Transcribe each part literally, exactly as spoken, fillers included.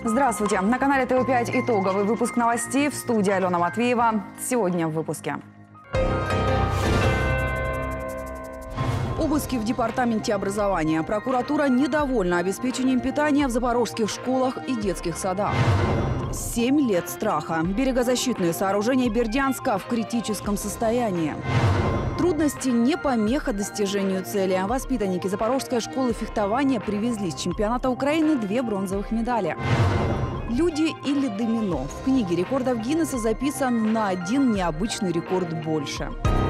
Здравствуйте! На канале тэ вэ пять итоговый выпуск новостей. В студии Алена Матвеева. Сегодня в выпуске. Обыски в департаменте образования. Прокуратура недовольна обеспечением питания в запорожских школах и детских садах. Семь лет страха. Берегозащитные сооружения Бердянска в критическом состоянии. Трудности не помеха достижению цели. Воспитанники Запорожской школы фехтования привезли с чемпионата Украины две бронзовых медали. Люди или домино. В книге рекордов Гиннесса записан на один необычный рекорд больше.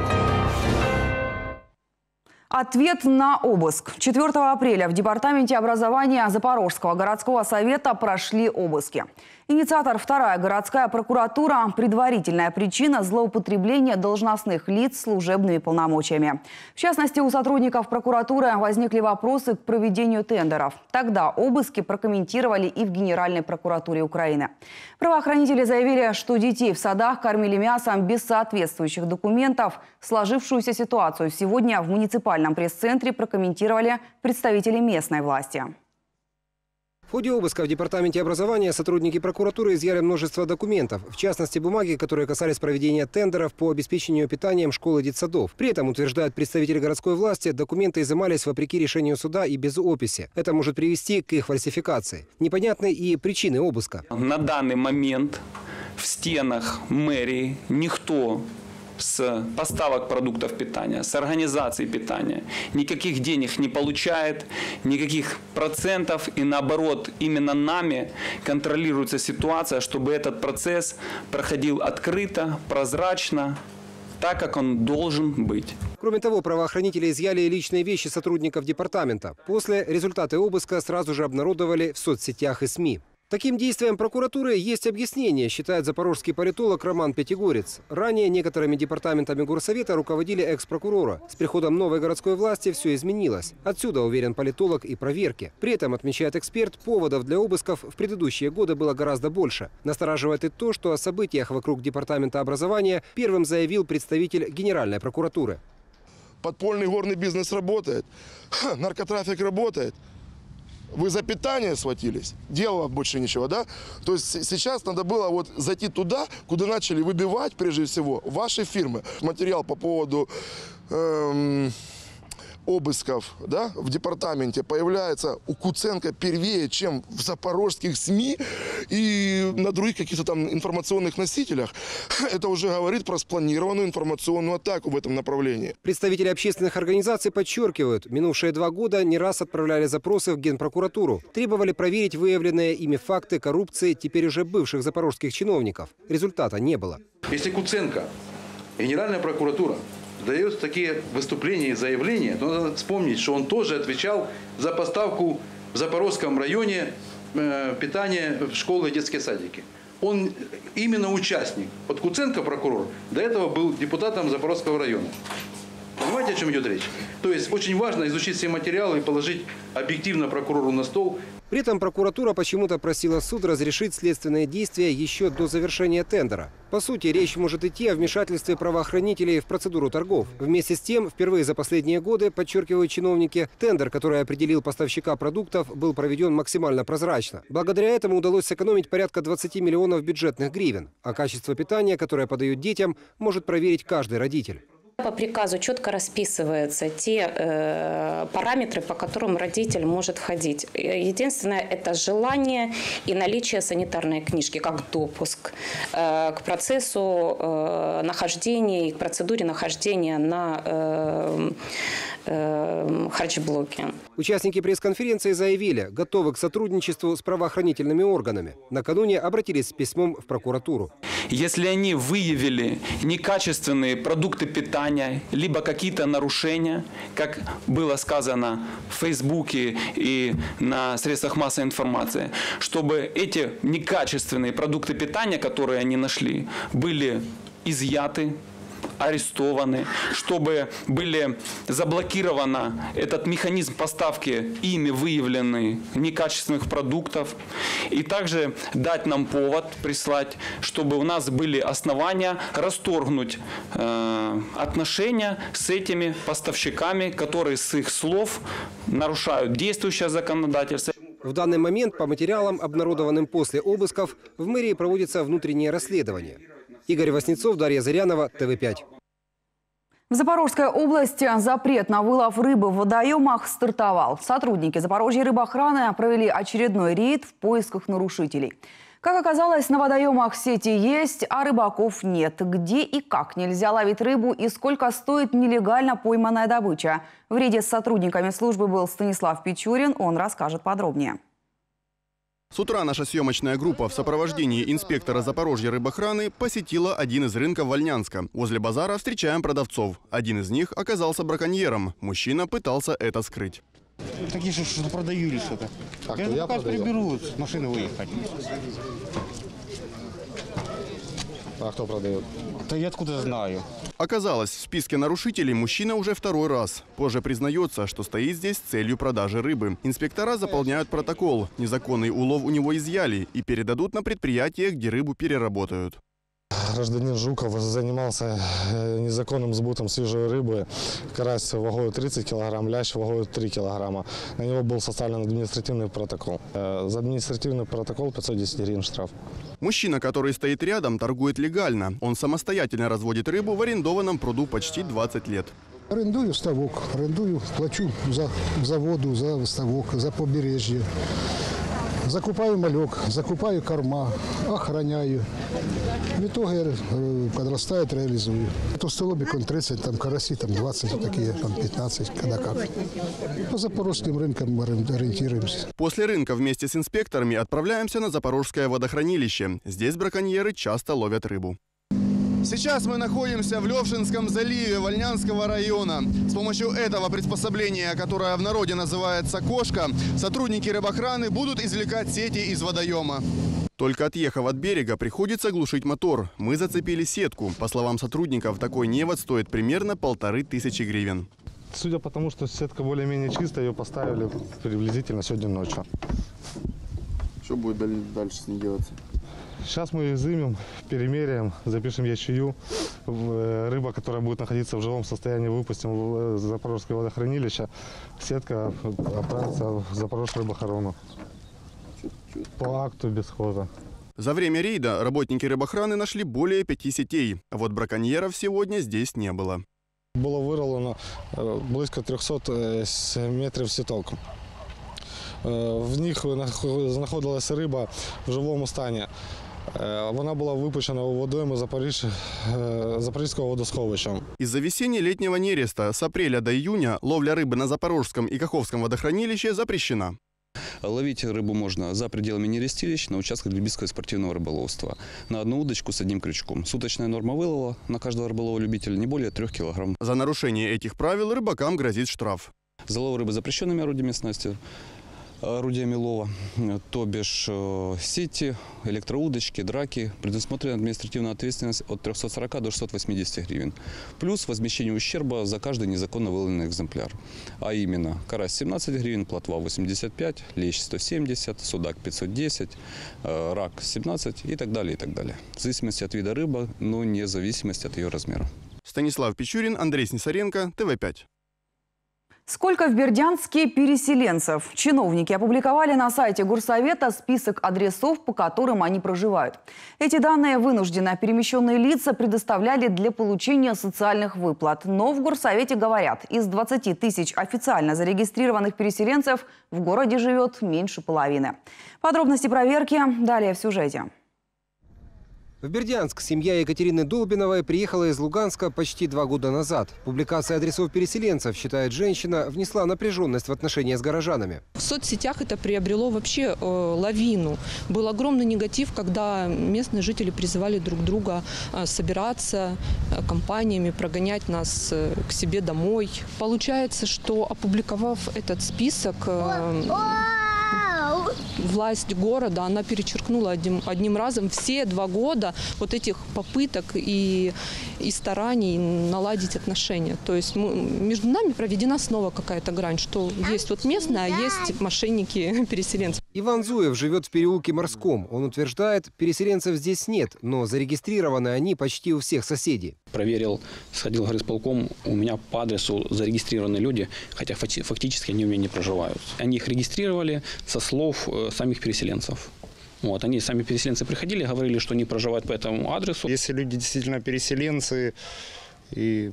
Ответ на обыск. четвёртого апреля в департаменте образования Запорожского городского совета прошли обыски. Инициатор – вторая городская прокуратура. Предварительная причина – злоупотребление должностных лиц служебными полномочиями. В частности, у сотрудников прокуратуры возникли вопросы к проведению тендеров. Тогда обыски прокомментировали и в Генеральной прокуратуре Украины. Правоохранители заявили, что детей в садах кормили мясом без соответствующих документов. Сложившуюся ситуацию сегодня в муниципальном пресс-центре прокомментировали представители местной власти. В ходе обыска в департаменте образования сотрудники прокуратуры изъяли множество документов, в частности бумаги, которые касались проведения тендеров по обеспечению питанием школ и детсадов. При этом, утверждают представители городской власти, документы изымались вопреки решению суда и без описи. Это может привести к их фальсификации. Непонятны и причины обыска. На данный момент в стенах мэрии никто с поставок продуктов питания, с организации питания никаких денег не получает, никаких процентов. И наоборот, именно нами контролируется ситуация, чтобы этот процесс проходил открыто, прозрачно, так, как он должен быть. Кроме того, правоохранители изъяли личные вещи сотрудников департамента. После результаты обыска сразу же обнародовали в соцсетях и СМИ. Таким действиям прокуратуры есть объяснение, считает запорожский политолог Роман Пятигорец. Ранее некоторыми департаментами горсовета руководили экс-прокурора. С приходом новой городской власти все изменилось. Отсюда, уверен политолог, и проверки. При этом, отмечает эксперт, поводов для обысков в предыдущие годы было гораздо больше. Настораживает и то, что о событиях вокруг департамента образования первым заявил представитель Генеральной прокуратуры. Подпольный горный бизнес работает, наркотрафик работает. Вы за питание схватились, дело больше ничего, да? То есть сейчас надо было вот зайти туда, куда начали выбивать, прежде всего, ваши фирмы. Материал по поводу эм, обысков, да, в департаменте появляется у Куценко первее, чем в запорожских СМИ и на других каких-то там информационных носителях. Это уже говорит про спланированную информационную атаку в этом направлении. Представители общественных организаций подчеркивают, минувшие два года не раз отправляли запросы в Генпрокуратуру. Требовали проверить выявленные ими факты коррупции теперь уже бывших запорожских чиновников. Результата не было. Если Куценко, Генеральная прокуратура, дает такие выступления и заявления, то надо вспомнить, что он тоже отвечал за поставку в Запорожском районе э, питания в школы и детские садики. Он именно участник. Вот Куценко, прокурор, до этого был депутатом Запорожского района. Понимаете, о чем идет речь? То есть очень важно изучить все материалы и положить объективно прокурору на стол. При этом прокуратура почему-то просила суд разрешить следственные действия еще до завершения тендера. По сути, речь может идти о вмешательстве правоохранителей в процедуру торгов. Вместе с тем, впервые за последние годы, подчеркивают чиновники, тендер, который определил поставщика продуктов, был проведен максимально прозрачно. Благодаря этому удалось сэкономить порядка двадцати миллионов бюджетных гривен. А качество питания, которое подают детям, может проверить каждый родитель. По приказу четко расписываются те э, параметры, по которым родитель может ходить. Единственное, это желание и наличие санитарной книжки, как допуск э, к процессу э, нахождения и к процедуре нахождения на э, э, харчблоке. Участники пресс-конференции заявили, готовы к сотрудничеству с правоохранительными органами. Накануне обратились с письмом в прокуратуру. Если они выявили некачественные продукты питания, либо какие-то нарушения, как было сказано в Фейсбуке и на средствах массовой информации, чтобы эти некачественные продукты питания, которые они нашли, были изъяты, арестованы, чтобы были заблокирован этот механизм поставки ими выявленных некачественных продуктов. И также дать нам повод, прислать, чтобы у нас были основания расторгнуть э, отношения с этими поставщиками, которые с их слов нарушают действующее законодательство. В данный момент по материалам, обнародованным после обысков, в мэрии проводится внутреннее расследование. Игорь Васнецов, Дарья Зырянова, Тэ Вэ пять. В Запорожской области запрет на вылов рыбы в водоемах стартовал. Сотрудники Запорожья рыбоохраны провели очередной рейд в поисках нарушителей. Как оказалось, на водоемах сети есть, а рыбаков нет. Где и как нельзя ловить рыбу и сколько стоит нелегально пойманная добыча? В рейде с сотрудниками службы был Станислав Печурин. Он расскажет подробнее. С утра наша съемочная группа в сопровождении инспектора Запорожья рыбоохраны посетила один из рынков Вольнянска. Возле базара встречаем продавцов. Один из них оказался браконьером. Мужчина пытался это скрыть. Такие же, что продают что-то. А я я пока продаю? приберу, с машины выехать. А кто продает? Да я откуда знаю? Оказалось, в списке нарушителей мужчина уже второй раз. Позже признается, что стоит здесь с целью продажи рыбы. Инспектора заполняют протокол. Незаконный улов у него изъяли и передадут на предприятие, где рыбу переработают. Гражданин Жуков занимался незаконным сбутом свежей рыбы. Карась вагой тридцать килограмм, лящ вагой три килограмма. На него был составлен административный протокол. За административный протокол пятьсот десять гривен штраф. Мужчина, который стоит рядом, торгует легально. Он самостоятельно разводит рыбу в арендованном пруду почти двадцать лет. Арендую ставок, арендую, плачу за, за воду, за ставок, за побережье. Закупаю малек, закупаю корма, охраняю. В итоге подрастает, реализую. Толстолобик он тридцать, там караси там двадцать, такие там пятнадцать, когда как. По запорожским рынкам ориентируемся. После рынка вместе с инспекторами отправляемся на Запорожское водохранилище. Здесь браконьеры часто ловят рыбу. Сейчас мы находимся в Левшинском заливе Вольнянского района. С помощью этого приспособления, которое в народе называется «кошка», сотрудники рыбоохраны будут извлекать сети из водоема. Только отъехав от берега, приходится глушить мотор. Мы зацепили сетку. По словам сотрудников, такой невод стоит примерно полторы тысячи гривен. Судя по тому, что сетка более-менее чистая, ее поставили приблизительно сегодня ночью. Что будет дальше с ней делаться? Сейчас мы ее изымем, перемеряем, запишем ячею. Рыба, которая будет находиться в живом состоянии, выпустим в Запорожское водохранилище. Сетка отправится в Запорожскую рыбоохрану по акту бесхоза. За время рейда работники рыбоохраны нашли более пяти сетей. А вот браконьеров сегодня здесь не было. Было вырвано близко трьохсот метрів сіток. В них знаходилась риба в живому стані. Вона була випущена у водойму Запоріж... Запорізького водосховища. Из-за весенне-летнего нереста с апреля до июня ловля рыбы на Запорожском и Каховском водохранилище запрещена. Ловить рыбу можно за пределами нерестилищ на участках любительского и спортивного рыболовства. На одну удочку с одним крючком. Суточная норма вылова на каждого рыболова-любителя не более трех килограмм. За нарушение этих правил рыбакам грозит штраф. За лов рыбы запрещенными орудиями снасти, орудиями лова, то бишь сети, электроудочки, драки, предусмотрена административная ответственность от трёхсот сорока до шестисот восьмидесяти гривен. Плюс возмещение ущерба за каждый незаконно выловленный экземпляр. А именно, карась семнадцать гривен, плотва восемьдесят пять, лещ сто семьдесят, судак пятьсот десять, рак семнадцать и так далее, и так далее. В зависимости от вида рыбы, но не в зависимости от ее размера. Станислав Печурин, Андрей Снисаренко, Тэ Вэ пять. Сколько в Бердянске переселенцев? Чиновники опубликовали на сайте Горсовета список адресов, по которым они проживают. Эти данные вынужденно перемещенные лица предоставляли для получения социальных выплат. Но в Горсовете говорят, из двадцати тысяч официально зарегистрированных переселенцев в городе живет меньше половины. Подробности проверки далее в сюжете. В Бердянск семья Екатерины Долбиновой приехала из Луганска почти два года назад. Публикация адресов переселенцев, считает женщина, внесла напряженность в отношения с горожанами. В соцсетях это приобрело вообще э, лавину. Был огромный негатив, когда местные жители призывали друг друга э, собираться э, компаниями, прогонять нас э, к себе домой. Получается, что опубликовав этот список, э, власть города, она перечеркнула одним, одним разом все два года вот этих попыток и, и стараний наладить отношения. То есть мы, между нами проведена снова какая-то грань, что есть вот местные, а есть мошенники-переселенцы. Иван Зуев живет в переулке Морском. Он утверждает, переселенцев здесь нет, но зарегистрированы они почти у всех соседей. Проверил, сходил в горисполком, у меня по адресу зарегистрированы люди, хотя фактически они у меня не проживают. Они их регистрировали со слов самих переселенцев. Вот, они, сами переселенцы, приходили, говорили, что они проживают по этому адресу. Если люди действительно переселенцы и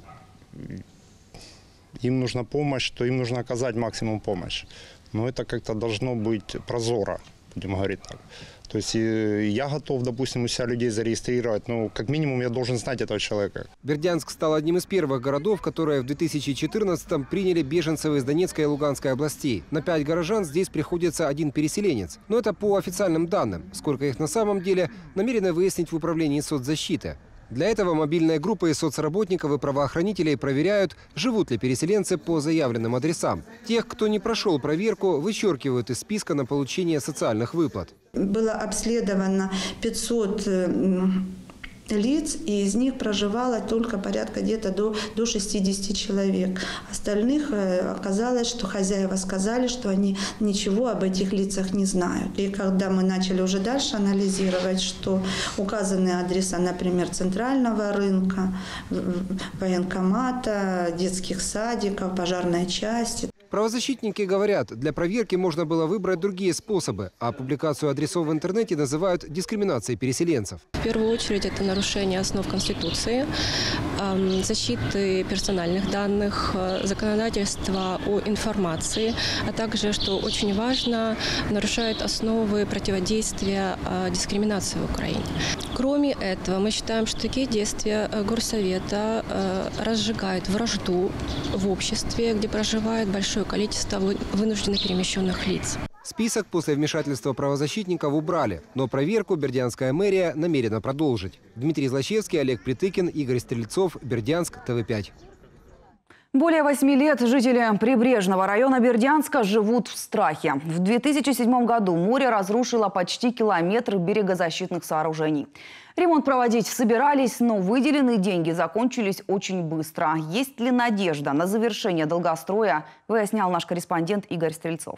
им нужна помощь, то им нужно оказать максимум помощи. Но это как-то должно быть прозоро, будем говорить так. То есть я готов, допустим, у себя людей зарегистрировать, но как минимум я должен знать этого человека. Бердянск стал одним из первых городов, которые в две тысячи четырнадцатом приняли беженцев из Донецкой и Луганской областей. На пять горожан здесь приходится один переселенец. Но это по официальным данным. Сколько их на самом деле, намерены выяснить в управлении соцзащиты. Для этого мобильные группы из соцработников и правоохранителей проверяют, живут ли переселенцы по заявленным адресам. Тех, кто не прошел проверку, вычеркивают из списка на получение социальных выплат. Было обследовано пятьсот лиц, и из них проживало только порядка где-то до, до шестидесяти человек. Остальных оказалось, что хозяева сказали, что они ничего об этих лицах не знают. И когда мы начали уже дальше анализировать, что указаны адреса, например, центрального рынка, военкомата, детских садиков, пожарной части. Правозащитники говорят, для проверки можно было выбрать другие способы, а публикацию адресов в интернете называют дискриминацией переселенцев. В первую очередь это нарушение основ Конституции, защиты персональных данных, законодательства о информации, а также, что очень важно, нарушает основы противодействия дискриминации в Украине. Кроме этого, мы считаем, что такие действия Горсовета разжигают вражду в обществе, где проживает большое количество вынужденно перемещенных лиц. Список после вмешательства правозащитников убрали, но проверку бердянская мэрия намерена продолжить. Дмитрий Злачевский, Олег Притыкин, Игорь Стрельцов, Бердянск, ТВ пять. Более восьми лет жители прибрежного района Бердянска живут в страхе. В две тысячи седьмом году море разрушило почти километр берегозащитных сооружений. Ремонт проводить собирались, но выделенные деньги закончились очень быстро. Есть ли надежда на завершение долгостроя, выяснял наш корреспондент Игорь Стрельцов.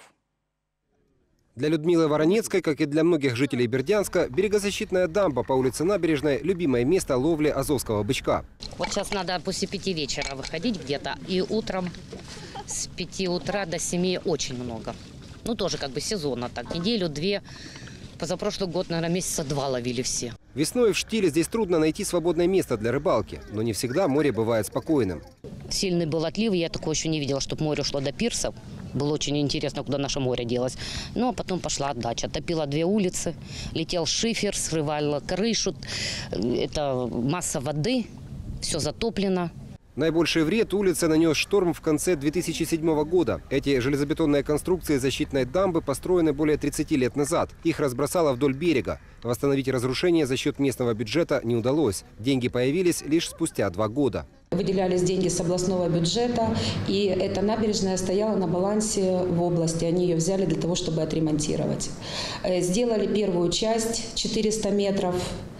Для Людмилы Воронецкой, как и для многих жителей Бердянска, берегозащитная дамба по улице Набережной – любимое место ловли азовского бычка. Вот сейчас надо после пяти вечера выходить где-то, и утром с пяти утра до семи очень много. Ну, тоже как бы сезонно так, неделю-две. Позапрошлый год, наверное, месяца два ловили все. Весной в штиле здесь трудно найти свободное место для рыбалки, но не всегда море бывает спокойным. Сильный был отлив, я такого еще не видела, чтобы море ушло до пирсов. Было очень интересно, куда наше море делось. Ну, а потом пошла отдача. Топила две улицы, летел шифер, срывала крышу. Это масса воды, все затоплено. Наибольший вред улице нанес шторм в конце две тысячи седьмого года. Эти железобетонные конструкции защитной дамбы построены более тридцати лет назад. Их разбросало вдоль берега. Восстановить разрушение за счет местного бюджета не удалось. Деньги появились лишь спустя два года. Выделялись деньги с областного бюджета, и эта набережная стояла на балансе в области. Они ее взяли для того, чтобы отремонтировать. Сделали первую часть, четыреста метров.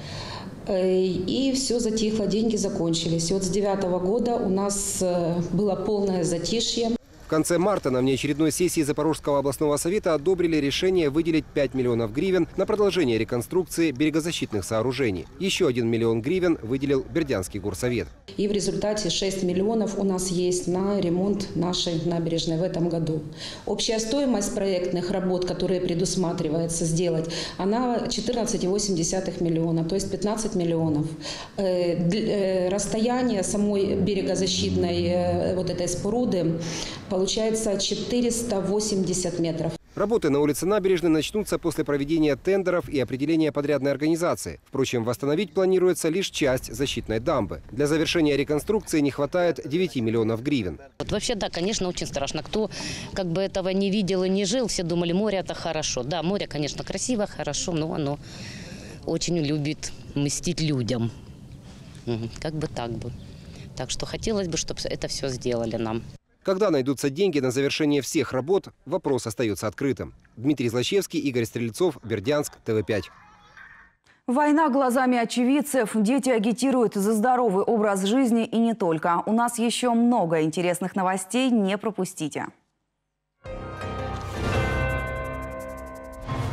И все затихло, деньги закончились. И вот с девятого года у нас было полное затишье. В конце марта на внеочередной сессии Запорожского областного совета одобрили решение выделить пять миллионов гривен на продолжение реконструкции берегозащитных сооружений. Еще один миллион гривен выделил Бердянский горсовет. И в результате шесть миллионов у нас есть на ремонт нашей набережной в этом году. Общая стоимость проектных работ, которые предусматривается сделать, она четырнадцать целых восемь десятых миллиона, то есть пятнадцать миллионов. Расстояние самой берегозащитной вот этой споруды получается четыреста восемьдесят метров. Работы на улице Набережной начнутся после проведения тендеров и определения подрядной организации. Впрочем, восстановить планируется лишь часть защитной дамбы. Для завершения реконструкции не хватает девяти миллионов гривен. Вот вообще, да, конечно, очень страшно. Кто как бы этого не видел и не жил, все думали, море это хорошо. Да, море, конечно, красиво, хорошо, но оно очень любит мстить людям. Как бы так бы. Так что хотелось бы, чтобы это все сделали нам. Когда найдутся деньги на завершение всех работ, вопрос остается открытым. Дмитрий Злачевский, Игорь Стрельцов, Бердянск, ТВ пять. Война глазами очевидцев. Дети агитируют за здоровый образ жизни и не только. У нас еще много интересных новостей. Не пропустите.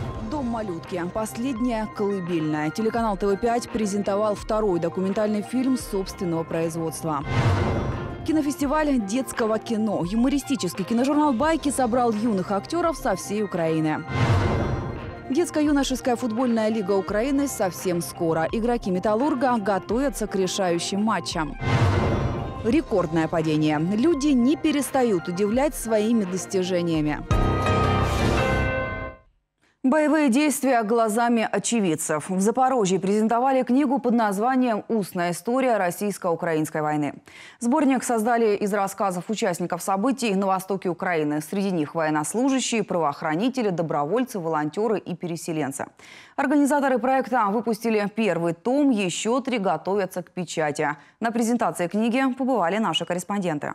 «Малютки». Последняя колыбельная. Телеканал Тэ Вэ пять презентовал второй документальный фильм собственного производства. Кинофестиваль детского кино. Юмористический киножурнал «Байки» собрал юных актеров со всей Украины. Детско-юношеская футбольная лига Украины совсем скоро. Игроки «Металлурга» готовятся к решающим матчам. Рекордное падение. Люди не перестают удивлять своими достижениями. Боевые действия глазами очевидцев. В Запорожье презентовали книгу под названием «Устная история российско-украинской войны». Сборник создали из рассказов участников событий на востоке Украины. Среди них военнослужащие, правоохранители, добровольцы, волонтеры и переселенцы. Организаторы проекта выпустили первый том, еще три готовятся к печати. На презентации книги побывали наши корреспонденты.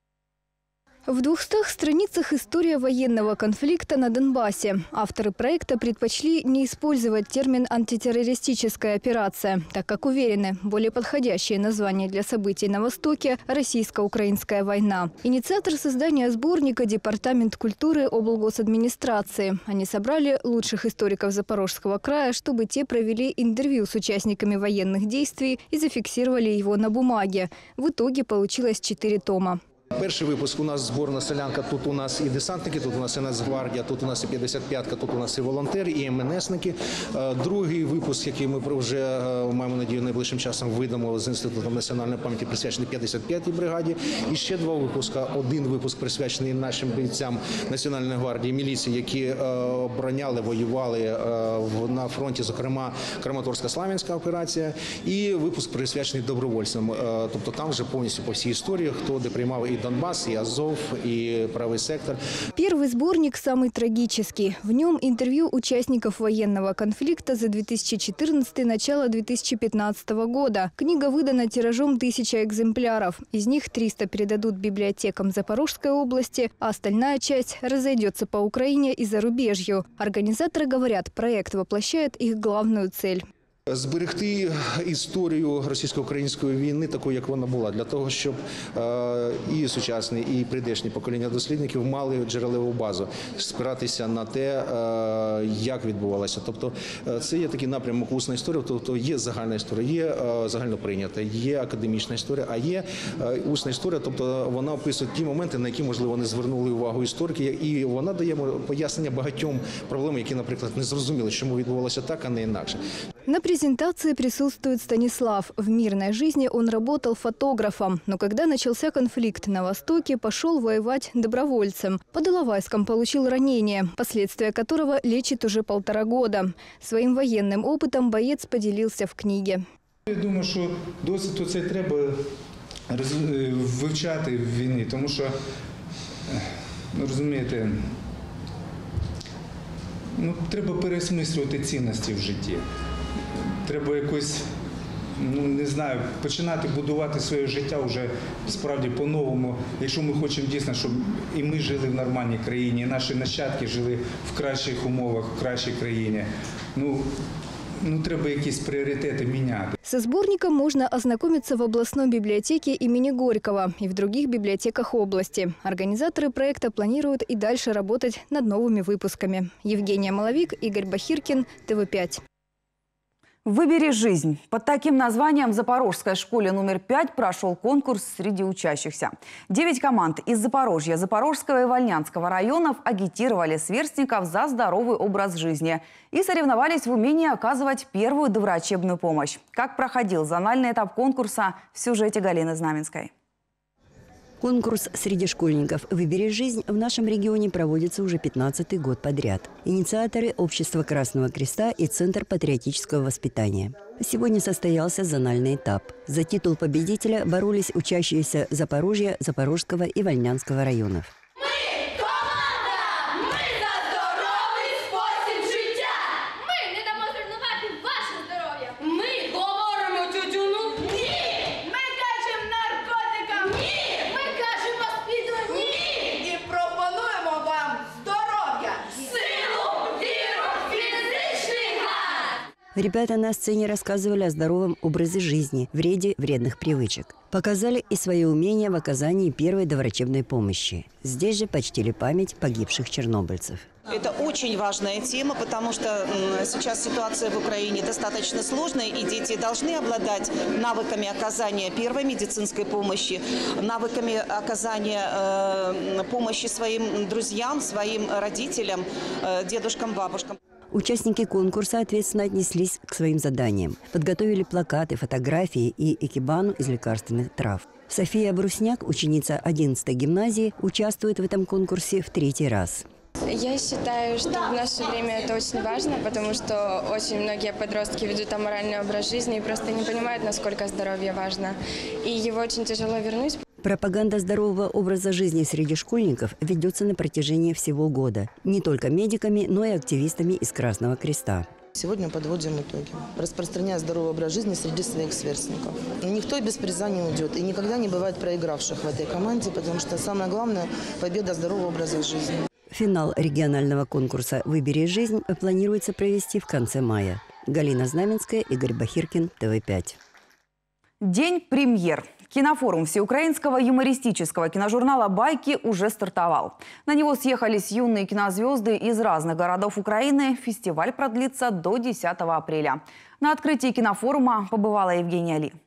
В двухстах страницах история военного конфликта на Донбассе. Авторы проекта предпочли не использовать термин «антитеррористическая операция», так как уверены, более подходящее название для событий на Востоке – «Российско-украинская война». Инициатор создания сборника – Департамент культуры облгосадминистрации. Они собрали лучших историков Запорожского края, чтобы те провели интервью с участниками военных действий и зафиксировали его на бумаге. В итоге получилось четыре тома. Перший випуск у нас зборна селянка, тут у нас і десантники, тут у нас і Нацгвардія, тут у нас і п'ятдесят п'ятка, тут у нас і волонтери, і ем ен есники. Другий випуск, який ми вже маємо надію найближчим часом видамо з Інститутом національної пам'яті, присвячений п'ятдесят п'ятій бригаді. І ще два випуски. Один випуск присвячений нашим бійцям Національної гвардії, міліції, які обороняли, воювали на фронті, зокрема Краматорсько-Славянська операція. І випуск присвячений добровольцям. Тобто там вже повністю по всій історії, хто де приймав и Донбасс, и Азов, и правый сектор. Первый сборник самый трагический. В нем интервью участников военного конфликта за две тысячи четырнадцатый – начало две тысячи пятнадцатого года. Книга выдана тиражом тысяча экземпляров. Из них триста передадут библиотекам Запорожской области, а остальная часть разойдется по Украине и зарубежью. Организаторы говорят, проект воплощает их главную цель. Зберегти історію російсько-української війни такою, як вона була, для того, щоб і сучасні, і прийдешні покоління дослідників мали джерелеву базу, спиратися на те, як відбувалося. Тобто це є такий напрямок усна історія, тобто є загальна історія, є загальноприйнята, є академічна історія, а є усна історія, тобто вона описує ті моменти, на які, можливо, не звернули увагу історики, і вона дає пояснення багатьом проблемам, які, наприклад, не зрозуміли, чому відбувалося так, а не інакше. На презентации присутствует Станислав. В мирной жизни он работал фотографом, но когда начался конфликт на Востоке, пошел воевать добровольцем. Под Иловайском получил ранение, последствия которого лечит уже полтора года. Своим военным опытом боец поделился в книге. Я думаю, що досвід це треба вивчати в війні, тому що, ну, розумієте, ну, треба переосмислювати цінності в житті. Треба якось, ну не знаю, починати будувати своє життя вже справді по-новому. Якщо ми хочемо дійсно, щоб і ми жили в нормальній країні, і наші нащадки жили в кращих умовах, в кращій країні. Ну, Ну, треба якісь пріоритети міняти. Со сборником можно ознакомиться в областной библиотеке имени Горького и в других библиотеках области. Организаторы проекта планируют и дальше работать над новыми выпусками. Евгения Маловик, Игорь Бахиркин, Тэ Вэ пять. «Выбери жизнь». Под таким названием в Запорожской школе номер пять прошел конкурс среди учащихся. Девять команд из Запорожья, Запорожского и Вольнянского районов агитировали сверстников за здоровый образ жизни и соревновались в умении оказывать первую доврачебную помощь. Как проходил зональный этап конкурса, в сюжете Галины Знаменской. Конкурс среди школьников «Выбери жизнь» в нашем регионе проводится уже пятнадцатый год подряд. Инициаторы – Общество Красного Креста и Центр патриотического воспитания. Сегодня состоялся зональный этап. За титул победителя боролись учащиеся Запорожья, Запорожского и Вольнянского районов. Ребята на сцене рассказывали о здоровом образе жизни, вреде вредных привычек. Показали и свои умения в оказании первой доврачебной помощи. Здесь же почтили память погибших чернобыльцев. Это очень важная тема, потому что сейчас ситуация в Украине достаточно сложная, и дети должны обладать навыками оказания первой медицинской помощи, навыками оказания э, помощи своим друзьям, своим родителям, э, дедушкам, бабушкам. Участники конкурса ответственно отнеслись к своим заданиям. Подготовили плакаты, фотографии и экибану из лекарственных трав. София Брусняк, ученица одиннадцатой гимназии, участвует в этом конкурсе в третий раз. Я считаю, что в наше время это очень важно, потому что очень многие подростки ведут аморальный образ жизни и просто не понимают, насколько здоровье важно. И его очень тяжело вернуть. Пропаганда здорового образа жизни среди школьников ведется на протяжении всего года. Не только медиками, но и активистами из Красного Креста. Сегодня подводим итоги, распространяя здоровый образ жизни среди своих сверстников. Никто без приза не уйдет, и никогда не бывает проигравших в этой команде, потому что самое главное – победа здорового образа жизни. Финал регионального конкурса «Выбери жизнь» планируется провести в конце мая. Галина Знаменская, Игорь Бахиркин, Тэ Вэ пять. День премьер. Кинофорум всеукраинского юмористического киножурнала «Байки» уже стартовал. На него съехались юные кинозвезды из разных городов Украины. Фестиваль продлится до десятого апреля. На открытии кинофорума побывала Евгения Ли.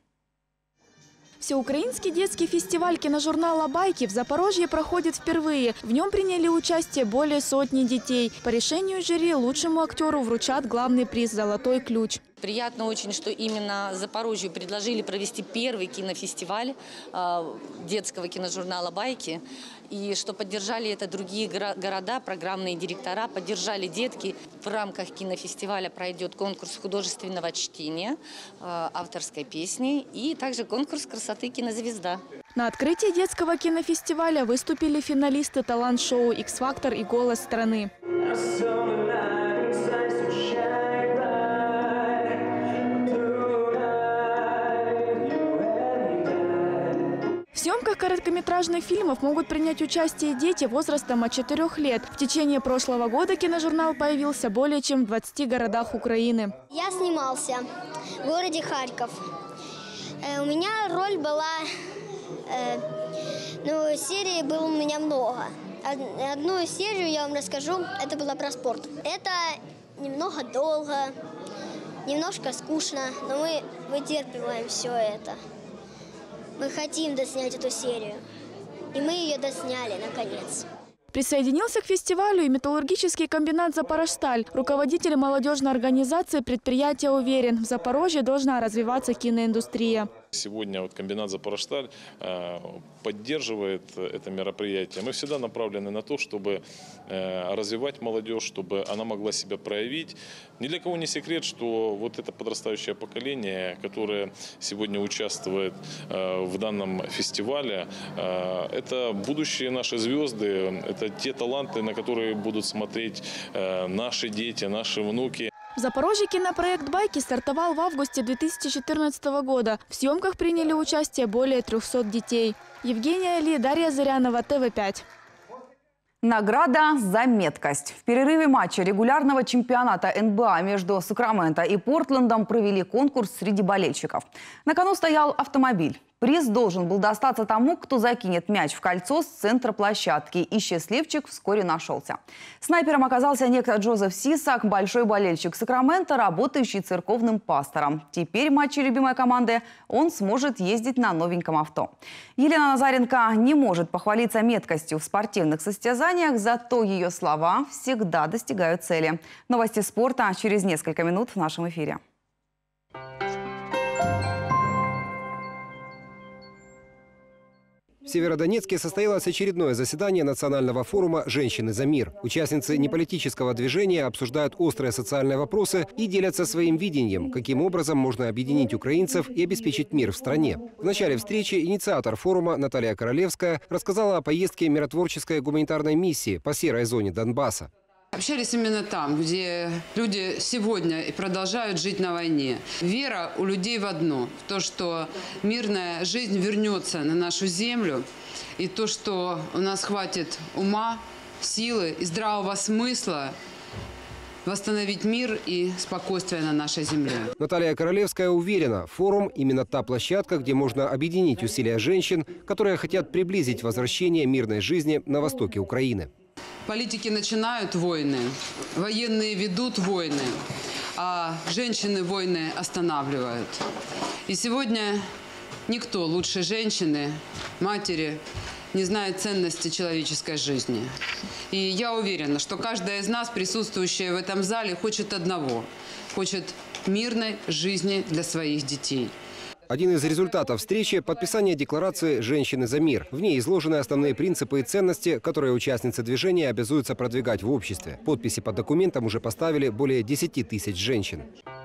Всеукраинский детский фестиваль киножурнала «Байки» в Запорожье проходит впервые. В нем приняли участие более сотни детей. По решению жюри лучшему актеру вручат главный приз «Золотой ключ». Приятно очень, что именно Запорожью предложили провести первый кинофестиваль э, детского киножурнала «Байки». И что поддержали это другие города, программные директора, поддержали детки. В рамках кинофестиваля пройдет конкурс художественного чтения, э, авторской песни и также конкурс красоты «Кинозвезда». На открытии детского кинофестиваля выступили финалисты талант-шоу «Икс-фактор» и «Голос страны». В съемках короткометражных фильмов могут принять участие дети возрастом от четырёх лет. В течение прошлого года киножурнал появился более чем в двадцати городах Украины. Я снимался в городе Харьков. У меня роль была, ну, серий было у меня много. Одну серию я вам расскажу, это была про спорт. Это немного долго, немножко скучно, но мы вытерпеваем все это. Мы хотим доснять эту серию, и мы ее досняли, наконец. Присоединился к фестивалю и металлургический комбинат «Запорожсталь». Руководитель молодежной организации предприятия уверен, в Запорожье должна развиваться киноиндустрия. Сегодня вот комбинат «Запорожсталь» поддерживает это мероприятие. Мы всегда направлены на то, чтобы развивать молодежь, чтобы она могла себя проявить. Ни для кого не секрет, что вот это подрастающее поколение, которое сегодня участвует в данном фестивале, это будущие наши звезды, это те таланты, на которые будут смотреть наши дети, наши внуки. В Запорожье кинопроект «Байки» стартовал в августе две тысячи четырнадцатого года. В съемках приняли участие более трёхсот детей. Евгения Ли, Дарья Зырянова, Тэ Вэ пять. Награда за меткость. В перерыве матча регулярного чемпионата эн бэ а между Сакраменто и Портлендом провели конкурс среди болельщиков. На кону стоял автомобиль. Приз должен был достаться тому, кто закинет мяч в кольцо с центра площадки. И счастливчик вскоре нашелся. Снайпером оказался некто Джозеф Сисак, большой болельщик Сакраменто, работающий церковным пастором. Теперь в матче любимой команды он сможет ездить на новеньком авто. Елена Назаренко не может похвалиться меткостью в спортивных состязаниях, зато ее слова всегда достигают цели. Новости спорта через несколько минут в нашем эфире. В Северодонецке состоялось очередное заседание национального форума «Женщины за мир». Участницы неполитического движения обсуждают острые социальные вопросы и делятся своим видением, каким образом можно объединить украинцев и обеспечить мир в стране. В начале встречи инициатор форума Наталья Королевская рассказала о поездке миротворческой гуманитарной миссии по серой зоне Донбасса. Общались именно там, где люди сегодня и продолжают жить на войне. Вера у людей в одно. В то, что мирная жизнь вернется на нашу землю. И то, что у нас хватит ума, силы и здравого смысла восстановить мир и спокойствие на нашей земле. Наталья Королевская уверена, форум – именно та площадка, где можно объединить усилия женщин, которые хотят приблизить возвращение мирной жизни на востоке Украины. Политики начинают войны, военные ведут войны, а женщины войны останавливают. И сегодня никто лучше женщины, матери, не знает ценности человеческой жизни. И я уверена, что каждая из нас, присутствующая в этом зале, хочет одного – хочет мирной жизни для своих детей. Один из результатов встречи – подписание декларации «Женщины за мир». В ней изложены основные принципы и ценности, которые участницы движения обязуются продвигать в обществе. Подписи под документом уже поставили более десяти тысяч женщин.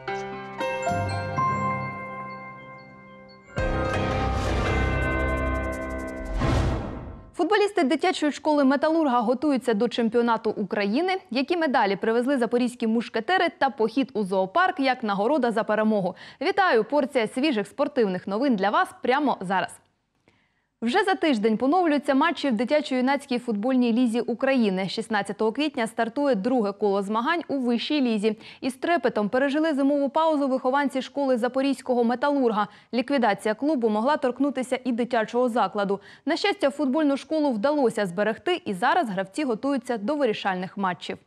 Футболісти дитячої школи «Металурга» готуються до чемпіонату України. Які медалі привезли запорізькі мушкетери та похід у зоопарк як нагорода за перемогу. Вітаю! Порція свіжих спортивних новин для вас прямо зараз. Вже за тиждень поновлюються матчі в дитячо-юнацькій футбольній лізі України. шістнадцятого квітня стартує друге коло змагань у вищій лізі. Із трепетом пережили зимову паузу вихованці школи запорізького «Металурга». Ліквідація клубу могла торкнутися і дитячого закладу. На щастя, футбольну школу вдалося зберегти, і зараз гравці готуються до вирішальних матчів.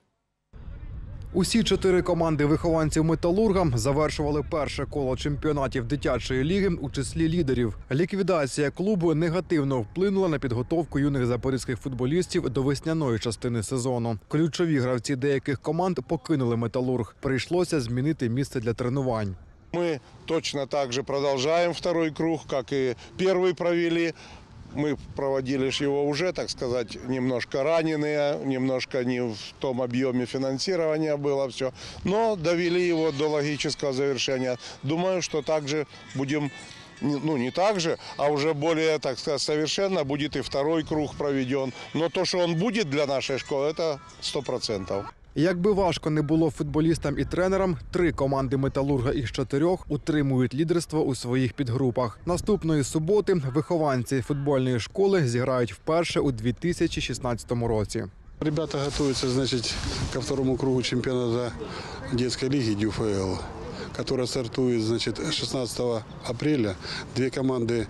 Усі чотири команди вихованців «Металурга» завершували перше коло чемпіонатів дитячої ліги у числі лідерів. Ліквідація клубу негативно вплинула на підготовку юних запорізьких футболістів до весняної частини сезону. Ключові гравці деяких команд покинули «Металург». Прийшлося змінити місце для тренувань. Мы точно так же продолжаем второй круг, как и первый провели. Мы проводили его уже, так сказать, немножко раненые, немножко не в том объеме финансирования было все, но довели его до логического завершения. Думаю, что также будем, ну не так же, а уже более, так сказать, совершенно будет и второй круг проведен. Но то, что он будет для нашей школы, это сто процентов. Якби важко не було футболістам і тренерам, три команди «Металурга» із чотирьох утримують лідерство у своїх підгрупах. Наступної суботи вихованці футбольної школи зіграють вперше у дві тисячі шістнадцятому році. Ребята готуются, значит, ко второму кругу чемпионата детской лиги ДЮФЛ, которая стартует, значит, шестнадцатого апреля. Две команды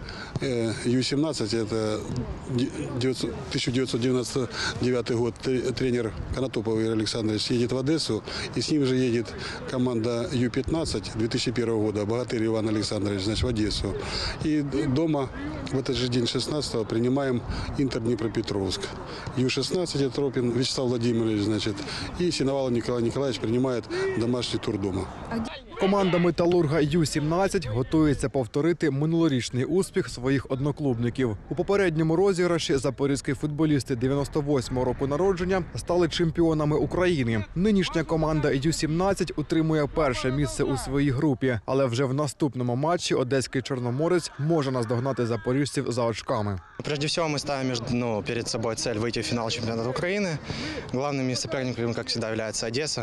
Ю семнадцать, это тысяча девятьсот девяносто девятый год, тренер Конотопов Игорь Александрович едет в Одессу, и с ним же едет команда Ю пятнадцать две тысячи первого года, Богатырь Иван Александрович, значит, в Одессу. И дома в этот же день шестнадцатого принимаем Интер Днепропетровск. Ю шестнадцать, это Тропин Вячеслав Владимирович, значит, и Синовалов Николай Николаевич принимает домашний тур дома. Команда «Металурга» Ю сімнадцять готується повторити минулорічний успіх своїх одноклубників. У попередньому розіграші запорізькі футболісти дев'яносто восьмого року народження стали чемпіонами України. Нинішня команда Ю сімнадцять утримує перше місце у своїй групі, але вже в наступному матчі одеський «Чорноморець» може наздогнати запоріжців за очками. Прежде всего мы ставим ну, перед собой цель выйти в финал чемпионата Украины. Главными соперниками, как всегда, является Одесса.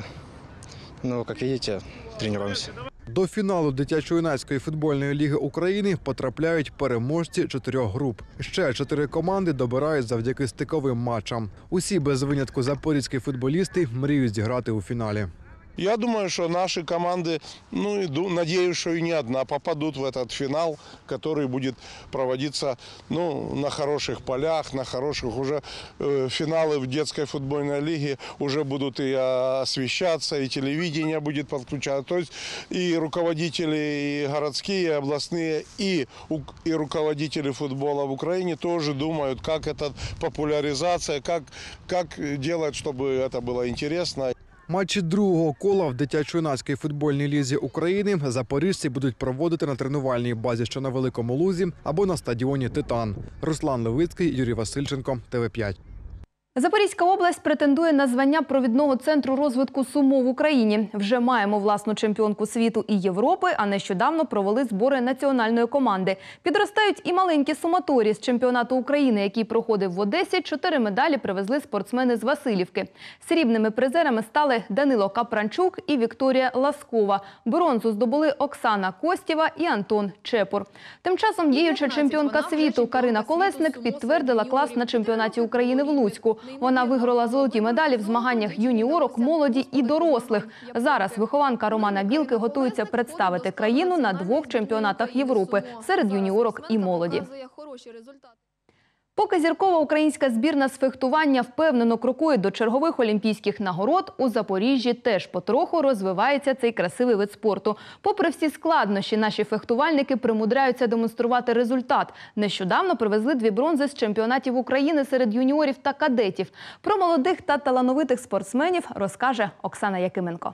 Ну, как видите, тренируемся. До фіналу дитячо-юнацької футбольної ліги України потрапляють переможці чотирьох груп. Ще чотири команди добирають завдяки стиковим матчам. Усі без винятку запорізькі футболісти мріють зіграти у фіналі. Я думаю, что наши команды, ну, иду, надеюсь, что и не одна, попадут в этот финал, который будет проводиться, ну, на хороших полях, на хороших уже э, финалы в детской футбольной лиге уже будут и освещаться, и телевидение будет подключаться. То есть и руководители и городские, и областные, и, и руководители футбола в Украине тоже думают, как эта популяризация, как, как делать, чтобы это было интересно. Матчі другого кола в дитячо-юнацькій футбольній лізі України запоріжці будуть проводити на тренувальній базі, що на Великому Лузі, або на стадіоні «Титан». Руслан Левицький, Юрій Васильченко, Т В п'ять. Запорізька область претендує на звання провідного центру розвитку сумо в Україні. Вже маємо власну чемпіонку світу і Європи, а нещодавно провели збори національної команди. Підростають і маленькі суматорі. З чемпіонату України, який проходив в Одесі, чотири медалі привезли спортсмени з Василівки. Срібними призерами стали Данило Капранчук і Вікторія Ласкова. Бронзу здобули Оксана Костєва і Антон Чепур. Тим часом діюча чемпіонка світу Карина Колесник підтвердила клас на чемпіонаті України в Луцьку. Вона виграла золоті медалі в змаганнях юніорок, молоді і дорослих. Зараз вихованка Романа Білки готується представити країну на двох чемпіонатах Європи серед юніорок і молоді. Поки зіркова українська збірна з фехтування впевнено крокує до чергових олімпійських нагород, у Запоріжжі теж потроху розвивається цей красивий вид спорту. Попри всі складнощі, наші фехтувальники примудряються демонструвати результат. Нещодавно привезли дві бронзи з чемпіонатів України серед юніорів та кадетів. Про молодих та талановитих спортсменів розкаже Оксана Якименко.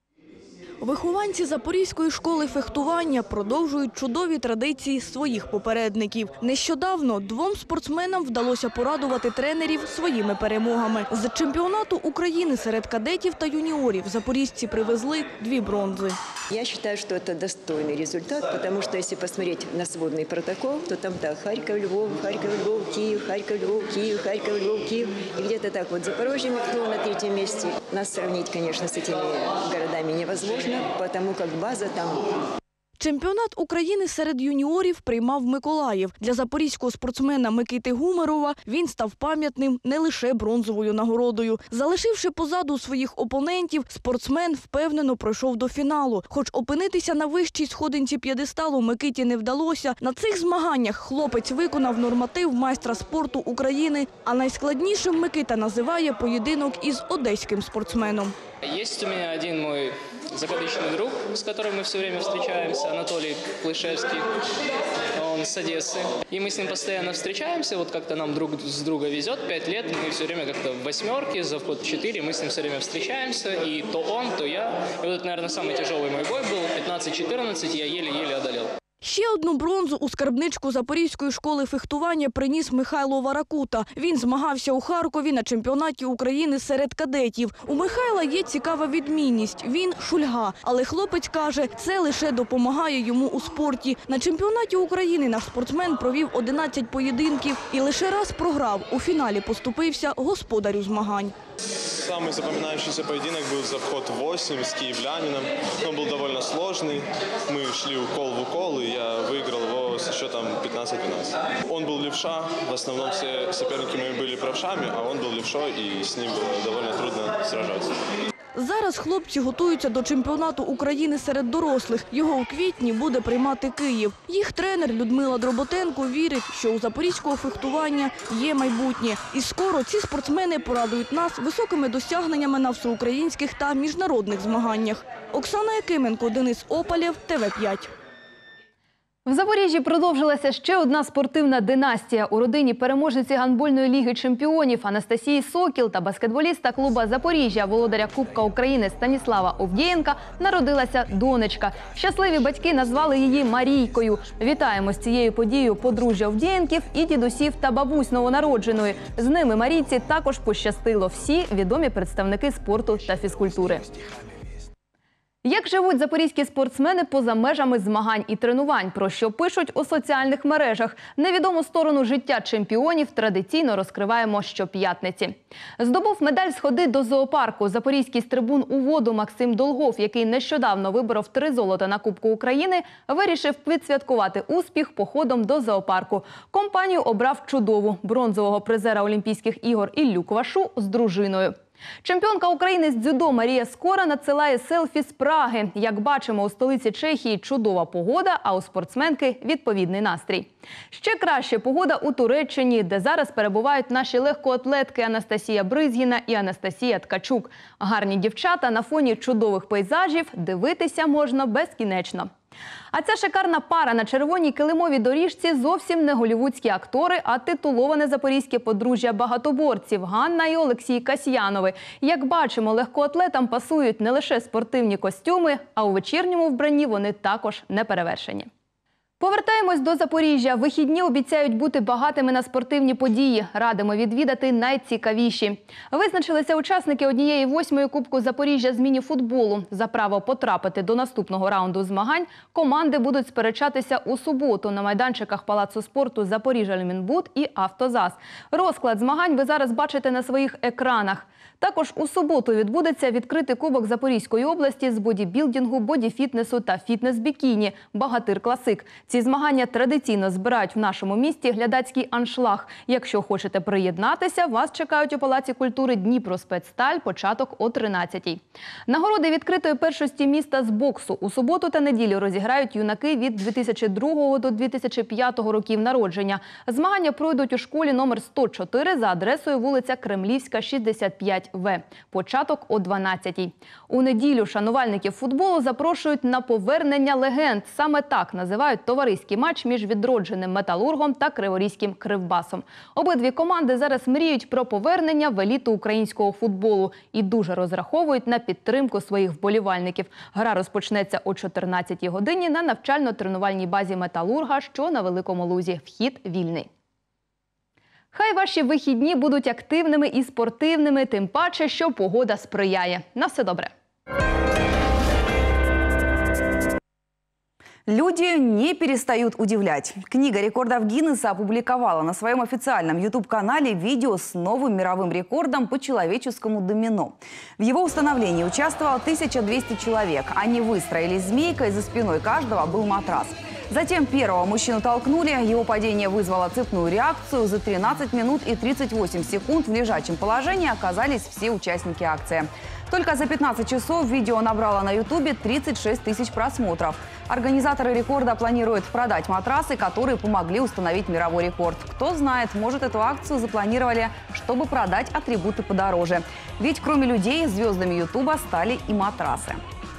Вихованці Запорізької школи фехтування продовжують чудові традиції своїх попередників. Нещодавно двом спортсменам вдалося порадувати тренерів своїми перемогами. З чемпіонату України серед кадетів та юніорів запоріжці привезли дві бронзи. Я считаю, что это достойный результат, потому что если посмотреть на сводный протокол, то там так: Харьков, Львов, Харьков, Львов, Киев, Харьков, Львов, Киев, Харьков, Львов, Киев. И где-то так вот Запорожье мелькнуло на третьем месте. Нас сравнить, конечно, с этими городами невозможно, потому как база там. Чемпіонат України серед юніорів приймав Миколаїв. Для запорізького спортсмена Микити Гумерова він став пам'ятним не лише бронзовою нагородою. Залишивши позаду своїх опонентів, спортсмен впевнено пройшов до фіналу. Хоч опинитися на вищій сходинці п'єдесталу Микиті не вдалося, на цих змаганнях хлопець виконав норматив майстра спорту України, а найскладнішим Микита називає поєдинок із одеським спортсменом. Есть у меня один мой закадычный друг, с которым мы все время встречаемся, Анатолий Плышевский, он с Одессы. И мы с ним постоянно встречаемся, вот как-то нам друг с друга везет, пять лет, мы все время как-то в восьмерке, за вход четыре, мы с ним все время встречаемся, и то он, то я. И вот это, наверное, самый тяжелый мой бой был, пятнадцать-четырнадцать, я еле-еле одолел. Ще одну бронзу у скарбничку Запорізької школи фехтування приніс Михайло Варакута. Він змагався у Харкові на чемпіонаті України серед кадетів. У Михайла є цікава відмінність – він шульга. Але хлопець каже, це лише допомагає йому у спорті. На чемпіонаті України наш спортсмен провів одинадцять поєдинків і лише раз програв. У фіналі поступився господарю змагань. Самый запоминающийся поединок был за вход восемь с киевлянином. Он был довольно сложный. Мы шли укол в укол, и я выиграл его с счетом пятнадцать-двенадцать. Он был левша, в основном все соперники мои были правшами, а он был левшой, и с ним было довольно трудно сражаться. Зараз хлопці готуються до чемпіонату України серед дорослих. Його у квітні буде приймати Київ. Їх тренер Людмила Дроботенко вірить, що у запорізького фехтування є майбутнє. І скоро ці спортсмени порадують нас високими досягненнями на всеукраїнських та міжнародних змаганнях. Оксана Якименко, Денис Опалєв, Т В п'ять. В Запоріжжі продовжилася ще одна спортивна династія. У родині переможниці гандбольної ліги чемпіонів Анастасії Сокіл та баскетболіста клуба «Запоріжжя», володаря Кубка України Станіслава Овдієнка, народилася донечка. Щасливі батьки назвали її Марійкою. Вітаємо з цією подією подружжя Овдієнків і дідусів та бабусь новонародженої. З ними Марійці також пощастило всі відомі представники спорту та фізкультури. Як живуть запорізькі спортсмени поза межами змагань і тренувань, про що пишуть у соціальних мережах? Невідому сторону життя чемпіонів традиційно розкриваємо щоп'ятниці. Здобув медаль з ходи до зоопарку. Запорізький стрибун у воду Максим Долгов, який нещодавно виборов три золота на Кубку України, вирішив відсвяткувати успіх походом до зоопарку. Компанію обрав чудову – бронзового призера Олімпійських ігор Іллю Квашу з дружиною. Чемпіонка України з дзюдо Марія Скора надсилає селфі з Праги. Як бачимо, у столиці Чехії чудова погода, а у спортсменки – відповідний настрій. Ще краще погода у Туреччині, де зараз перебувають наші легкоатлетки Анастасія Бризгіна і Анастасія Ткачук. Гарні дівчата на фоні чудових пейзажів дивитися можна безкінечно. А ця шикарна пара на червоній килимовій доріжці зовсім не голівудські актори, а титуловане запорізьке подружжя багатоборців Ганна і Олексій Касьянови. Як бачимо, легкоатлетам пасують не лише спортивні костюми, а у вечірньому вбранні вони також неперевершені. Повертаємось до Запоріжжя. Вихідні обіцяють бути багатими на спортивні події. Радимо відвідати найцікавіші. Визначилися учасники однієї восьмої Кубку Запоріжжя з міні-футболу. За право потрапити до наступного раунду змагань команди будуть сперечатися у суботу на майданчиках Палацу спорту «Запоріжжя-Люмінбуд» і «Автозас». Розклад змагань ви зараз бачите на своїх екранах. Також у суботу відбудеться відкритий кубок Запорізької області з бодібілдингу, бодіфітнесу та фітнес-бікіні «Багатир Класик». Ці змагання традиційно збирають в нашому місті глядацький аншлаг. Якщо хочете приєднатися, вас чекають у Палаці культури «Дніпроспецсталь», початок о тринадцятій. Нагороди відкритої першості міста з боксу у суботу та неділю розіграють юнаки від дві тисячі другого до дві тисячі п'ятого років народження. Змагання пройдуть у школі номер сто чотири за адресою вулиця Кремлівська, шістдесят п'ять В. Початок о дванадцятій. У неділю шанувальників футболу запрошують на повернення легенд. Саме так називають товариський матч між відродженим «Металургом» та криворізьким «Кривбасом». Обидві команди зараз мріють про повернення в еліту українського футболу і дуже розраховують на підтримку своїх вболівальників. Гра розпочнеться о чотирнадцятій годині на навчально-тренувальній базі «Металурга», що на Великому Лузі. Вхід вільний. Хай ваші вихідні будуть активними і спортивними, тим паче, що погода сприяє. На все добре! Люди не перестают удивлять. Книга рекордов Гиннесса опубликовала на своем официальном ютуб-канале видео с новым мировым рекордом по человеческому домино. В его установлении участвовало тысяча двести человек. Они выстроились змейкой, за спиной каждого был матрас. Затем первого мужчину толкнули, его падение вызвало цепную реакцию. За тринадцать минут и тридцать восемь секунд в лежачем положении оказались все участники акции. Только за пятнадцать часов видео набрало на ютубе тридцать шесть тысяч просмотров. Организаторы рекорда планируют продать матрасы, которые помогли установить мировой рекорд. Кто знает, может, эту акцию запланировали, чтобы продать атрибуты подороже. Ведь кроме людей звездами ютуба стали и матрасы.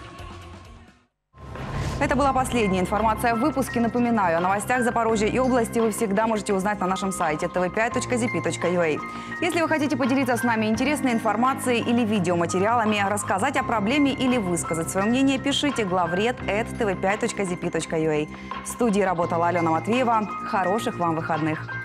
Это была последняя информация в выпуске. Напоминаю, о новостях Запорожья и области вы всегда можете узнать на нашем сайте тэ вэ пять точка зэ пэ точка ю а. Если вы хотите поделиться с нами интересной информацией или видеоматериалами, рассказать о проблеме или высказать свое мнение, пишите главред эт тэ вэ пять точка зэ пэ точка ю а. В студии работала Алена Матвеева. Хороших вам выходных!